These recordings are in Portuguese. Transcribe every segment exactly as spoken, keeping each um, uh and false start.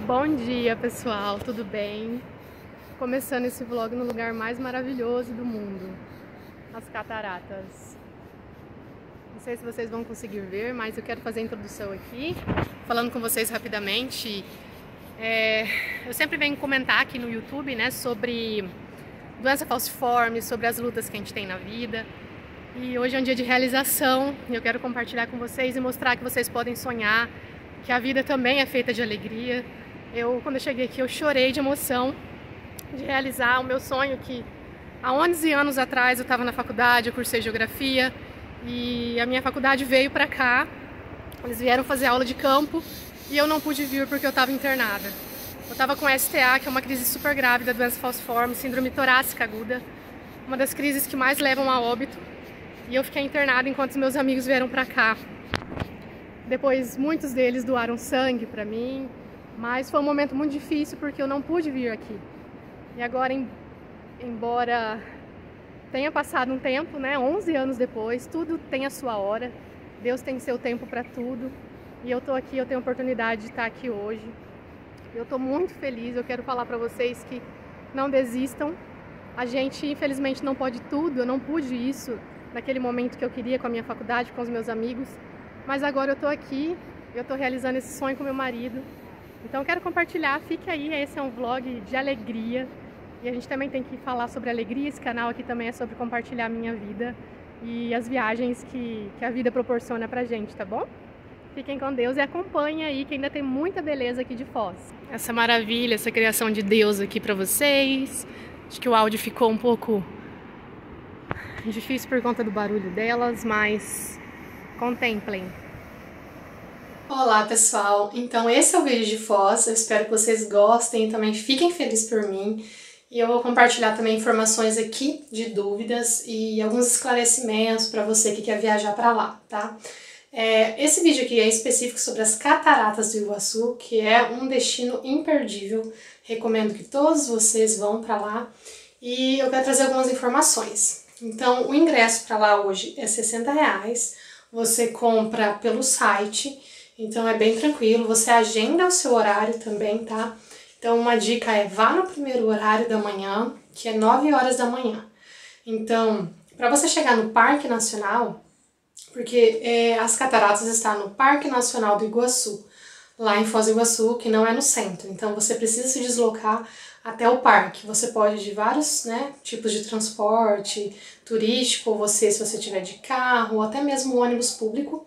Bom dia, pessoal, tudo bem? Começando esse vlog no lugar mais maravilhoso do mundo, as cataratas. Não sei se vocês vão conseguir ver, mas eu quero fazer a introdução aqui, falando com vocês rapidamente. É, eu sempre venho comentar aqui no YouTube, né, sobre doença falciforme, sobre as lutas que a gente tem na vida. E hoje é um dia de realização e eu quero compartilhar com vocês e mostrar que vocês podem sonhar, que a vida também é feita de alegria. Eu, quando eu cheguei aqui, eu chorei de emoção de realizar o meu sonho, que há onze anos atrás eu estava na faculdade, eu cursei geografia e a minha faculdade veio para cá. Eles vieram fazer aula de campo e eu não pude vir porque eu estava internada. Eu estava com S T A, que é uma crise super grave da doença falciforme, síndrome torácica aguda, uma das crises que mais levam a óbito. E eu fiquei internada enquanto os meus amigos vieram pra cá. Depois, muitos deles doaram sangue pra mim, mas foi um momento muito difícil porque eu não pude vir aqui. E agora, em, embora tenha passado um tempo, né, onze anos depois, tudo tem a sua hora. Deus tem seu tempo pra tudo. E eu tô aqui, eu tenho a oportunidade de estar aqui hoje. Eu tô muito feliz, eu quero falar pra vocês que não desistam. A gente, infelizmente, não pode tudo, eu não pude isso naquele momento que eu queria com a minha faculdade, com os meus amigos, mas agora eu tô aqui, eu tô realizando esse sonho com meu marido, então eu quero compartilhar, fique aí, esse é um vlog de alegria, e a gente também tem que falar sobre alegria, esse canal aqui também é sobre compartilhar a minha vida e as viagens que, que a vida proporciona pra gente, tá bom? Fiquem com Deus e acompanhem aí, que ainda tem muita beleza aqui de Foz. Essa maravilha, essa criação de Deus aqui pra vocês, acho que o áudio ficou um pouco difícil por conta do barulho delas, mas contemplem. Olá, pessoal! Então esse é o vídeo de Foz, eu espero que vocês gostem e também fiquem felizes por mim. E eu vou compartilhar também informações aqui de dúvidas e alguns esclarecimentos para você que quer viajar para lá, tá? É, esse vídeo aqui é específico sobre as Cataratas do Iguaçu, que é um destino imperdível. Recomendo que todos vocês vão para lá e eu quero trazer algumas informações. Então, o ingresso para lá hoje é sessenta reais, você compra pelo site, então é bem tranquilo, você agenda o seu horário também, tá? Então, uma dica é vá no primeiro horário da manhã, que é nove horas da manhã. Então, para você chegar no Parque Nacional, porque é, as cataratas estão no Parque Nacional do Iguaçu, lá em Foz do Iguaçu, que não é no centro, então você precisa se deslocar até o parque. Você pode ir de vários, né, tipos de transporte turístico, ou você, se você tiver de carro, ou até mesmo ônibus público,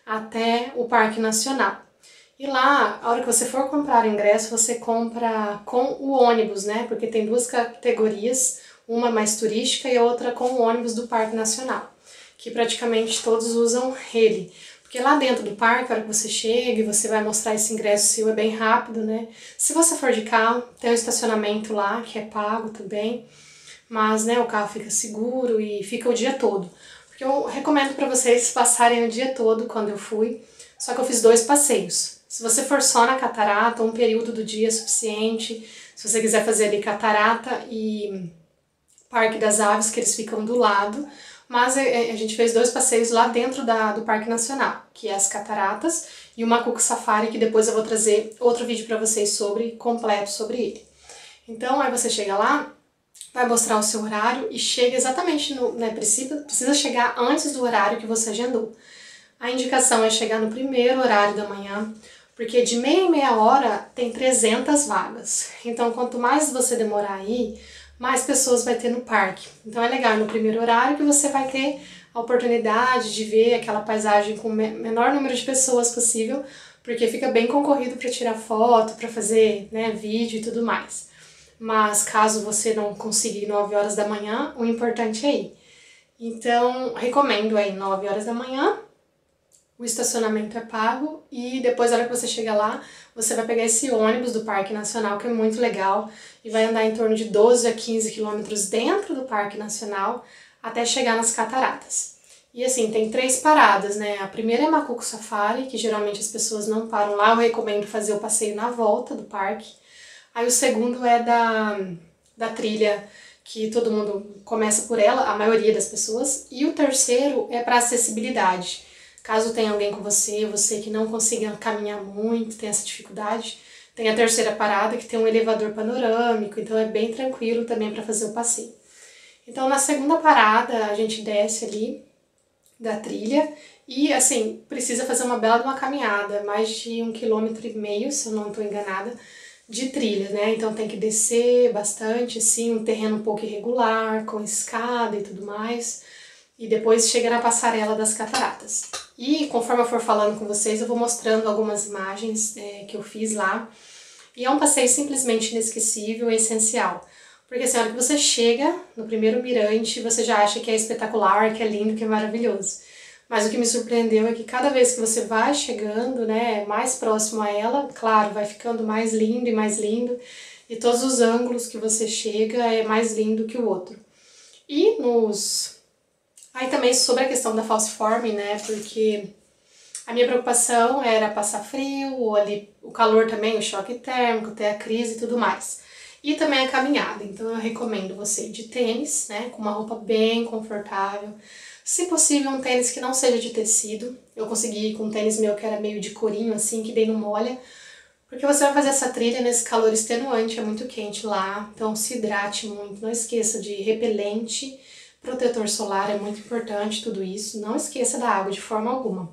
até o Parque Nacional. E lá, a hora que você for comprar o ingresso, você compra com o ônibus, né, porque tem duas categorias, uma mais turística e a outra com o ônibus do Parque Nacional, que praticamente todos usam ele. Porque lá dentro do parque, a hora que você chega e você vai mostrar esse ingresso seu, é bem rápido, né? Se você for de carro, tem um estacionamento lá, que é pago também, mas, né, o carro fica seguro e fica o dia todo. Porque eu recomendo para vocês passarem o dia todo quando eu fui, só que eu fiz dois passeios. Se você for só na catarata, um período do dia é suficiente. Se você quiser fazer ali catarata e Parque das Aves, que eles ficam do lado, mas a gente fez dois passeios lá dentro da, do Parque Nacional, que é as cataratas e o Macuco Safari, que depois eu vou trazer outro vídeo para vocês sobre, completo sobre ele. Então, aí você chega lá, vai mostrar o seu horário e chega exatamente no, né, precisa, precisa chegar antes do horário que você agendou. A indicação é chegar no primeiro horário da manhã, porque de meia em meia hora tem trezentas vagas. Então, quanto mais você demorar aí, mais pessoas vai ter no parque. Então é legal no primeiro horário que você vai ter a oportunidade de ver aquela paisagem com o menor número de pessoas possível, porque fica bem concorrido para tirar foto, para fazer, né, vídeo e tudo mais. Mas caso você não consiga ir nove horas da manhã, o importante é ir. Então, recomendo aí nove horas da manhã, o estacionamento é pago e depois, na hora que você chega lá, você vai pegar esse ônibus do Parque Nacional, que é muito legal, e vai andar em torno de doze a quinze quilômetros dentro do Parque Nacional até chegar nas cataratas. E assim, tem três paradas, né? A primeira é Macuco Safari, que geralmente as pessoas não param lá, eu recomendo fazer o passeio na volta do parque. Aí o segundo é da, da trilha, que todo mundo começa por ela, a maioria das pessoas. E o terceiro é para acessibilidade. Caso tenha alguém com você, você que não consiga caminhar muito, tem essa dificuldade, Tem a terceira parada que tem um elevador panorâmico, então é bem tranquilo também para fazer o passeio. Então na segunda parada a gente desce ali da trilha e assim, precisa fazer uma bela de uma caminhada, mais de um quilômetro e meio, se eu não estou enganada, de trilha, né? Então tem que descer bastante, assim, um terreno um pouco irregular, com escada e tudo mais. E depois chega na passarela das cataratas. E conforme eu for falando com vocês, eu vou mostrando algumas imagens é, que eu fiz lá. E é um passeio simplesmente inesquecível e essencial. Porque assim, a hora que você chega no primeiro mirante, você já acha que é espetacular, que é lindo, que é maravilhoso. Mas o que me surpreendeu é que cada vez que você vai chegando, né, mais próximo a ela, claro, vai ficando mais lindo e mais lindo. E todos os ângulos que você chega é mais lindo que o outro. E nos... Aí também sobre a questão da falciforme, né, porque a minha preocupação era passar frio, ou ali o calor também, o choque térmico, ter a crise e tudo mais. E também a caminhada, então eu recomendo você ir de tênis, né, com uma roupa bem confortável. Se possível, um tênis que não seja de tecido. Eu consegui ir com um tênis meu que era meio de corinho, assim, que daí não molha. Porque você vai fazer essa trilha nesse calor extenuante, é muito quente lá, então se hidrate muito. Não esqueça de repelente, protetor solar, é muito importante tudo isso. Não esqueça da água de forma alguma.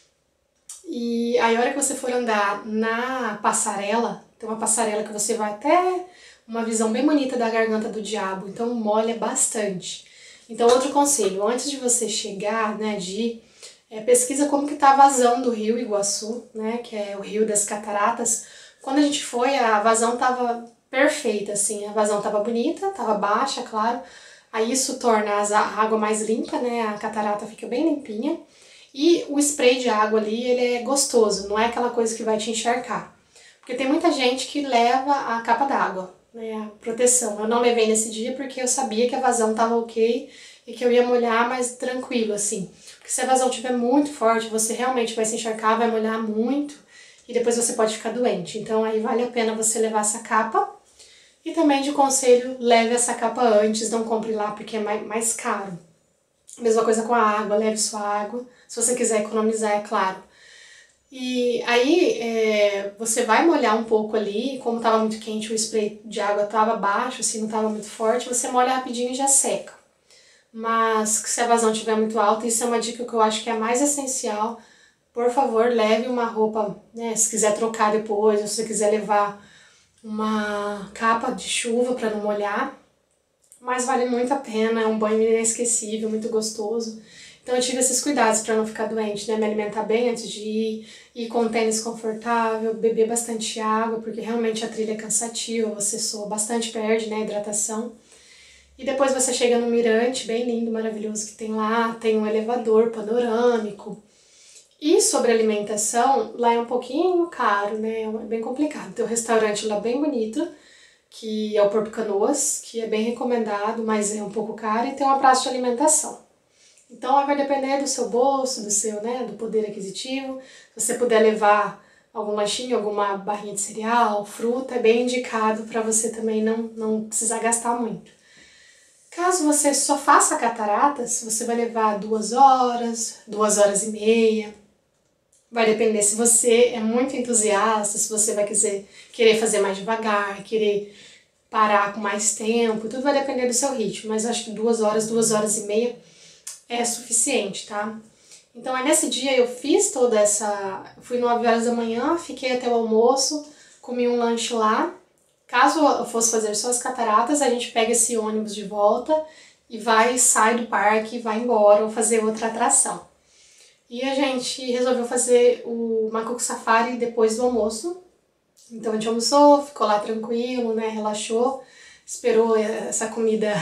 E aí, a hora que você for andar na passarela, tem uma passarela que você vai até uma visão bem bonita da Garganta do Diabo, então molha bastante. Então, outro conselho, antes de você chegar, né, de ir, é, pesquisa como que tá a vazão do rio Iguaçu, né, que é o rio das cataratas. Quando a gente foi, a vazão tava perfeita, assim, a vazão tava bonita, tava baixa, claro. Aí isso torna a água mais limpa, né, a catarata fica bem limpinha. E o spray de água ali, ele é gostoso, não é aquela coisa que vai te encharcar. Porque tem muita gente que leva a capa d'água, né, a proteção. Eu não levei nesse dia porque eu sabia que a vazão tava ok e que eu ia molhar mais tranquilo, assim. Porque se a vazão estiver muito forte, você realmente vai se encharcar, vai molhar muito e depois você pode ficar doente. Então aí vale a pena você levar essa capa. E também de conselho, leve essa capa antes, não compre lá porque é mais, mais caro. Mesma coisa com a água, leve sua água, se você quiser economizar, é claro. E aí é, você vai molhar um pouco ali, como estava muito quente, o spray de água estava baixo, assim, não estava muito forte, você molha rapidinho e já seca. Mas se a vazão estiver muito alta, isso é uma dica que eu acho que é a mais essencial. Por favor, leve uma roupa, né, se quiser trocar depois, ou se você quiser levar uma capa de chuva para não molhar. Mas vale muito a pena, é um banho inesquecível, muito gostoso. Então eu tive esses cuidados para não ficar doente, né? Me alimentar bem antes de ir, ir com um tênis confortável, beber bastante água, porque realmente a trilha é cansativa, você soa bastante, perde, né, a hidratação. E depois você chega no mirante, bem lindo, maravilhoso que tem lá, tem um elevador panorâmico. E sobre alimentação, lá é um pouquinho caro, né? É bem complicado. Tem um restaurante lá bem bonito, que é o Porto Canoas, que é bem recomendado, mas é um pouco caro, e tem uma praça de alimentação. Então vai depender do seu bolso, do seu, né, do poder aquisitivo. Se você puder levar algum lanchinho, alguma barrinha de cereal, fruta, é bem indicado para você também não, não precisar gastar muito. Caso você só faça cataratas, você vai levar duas horas, duas horas e meia. Vai depender se você é muito entusiasta, se você vai quiser, querer fazer mais devagar, querer parar com mais tempo, tudo vai depender do seu ritmo, mas acho que duas horas, duas horas e meia é suficiente, tá? Então aí nesse dia eu fiz toda essa... Fui nove horas da manhã, fiquei até o almoço, comi um lanche lá. Caso eu fosse fazer só as cataratas, a gente pega esse ônibus de volta e vai, sai do parque, vai embora ou fazer outra atração. E a gente resolveu fazer o Macuco Safari depois do almoço. Então a gente almoçou, ficou lá tranquilo, né, relaxou, esperou essa comida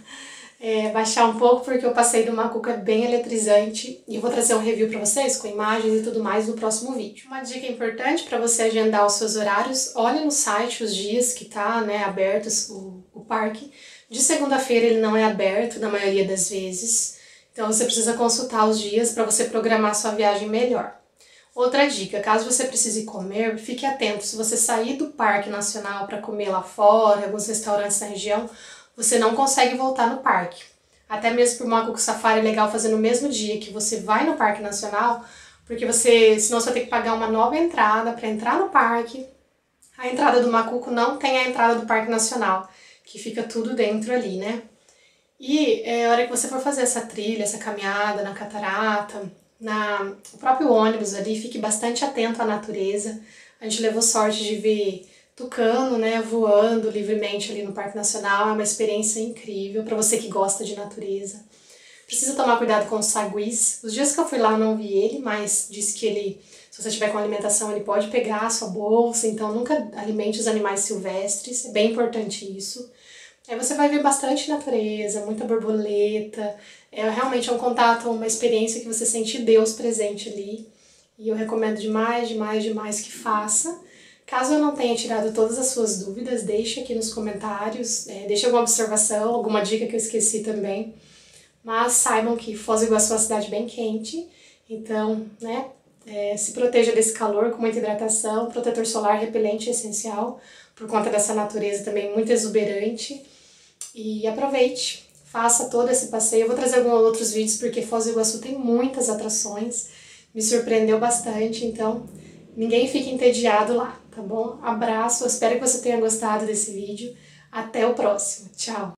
é, baixar um pouco, porque o passeio do Macuco é bem eletrizante. E eu vou trazer um review para vocês, com imagens e tudo mais, no próximo vídeo. Uma dica importante para você agendar os seus horários, olhe no site os dias que tá, né, abertos o, o parque. De segunda-feira ele não é aberto, na maioria das vezes. Então você precisa consultar os dias para você programar sua viagem melhor. Outra dica, caso você precise comer, fique atento. Se você sair do Parque Nacional para comer lá fora, alguns restaurantes na região, você não consegue voltar no parque. Até mesmo por Macuco Safari é legal fazer no mesmo dia que você vai no Parque Nacional, porque você, senão você vai ter que pagar uma nova entrada para entrar no parque. A entrada do Macuco não tem a entrada do Parque Nacional, que fica tudo dentro ali, né? E é, a hora que você for fazer essa trilha, essa caminhada na catarata, na, no próprio ônibus ali, fique bastante atento à natureza. A gente levou sorte de ver tucano, né, voando livremente ali no Parque Nacional, é uma experiência incrível para você que gosta de natureza. Precisa tomar cuidado com os saguis. Os dias que eu fui lá eu não vi ele, mas disse que ele, se você tiver com alimentação, ele pode pegar a sua bolsa, então nunca alimente os animais silvestres, é bem importante isso. Aí você vai ver bastante natureza, muita borboleta, é realmente é um contato, uma experiência que você sente Deus presente ali. E eu recomendo demais, demais, demais que faça. Caso eu não tenha tirado todas as suas dúvidas, deixe aqui nos comentários, é, deixe alguma observação, alguma dica que eu esqueci também. Mas saibam que Foz do Iguaçu é uma cidade bem quente, então, né, é, se proteja desse calor com muita hidratação, protetor solar repelente é essencial, por conta dessa natureza também muito exuberante. E aproveite, faça todo esse passeio. Eu vou trazer alguns outros vídeos porque Foz do Iguaçu tem muitas atrações, me surpreendeu bastante, então ninguém fique entediado lá, tá bom? Abraço, espero que você tenha gostado desse vídeo. Até o próximo. Tchau!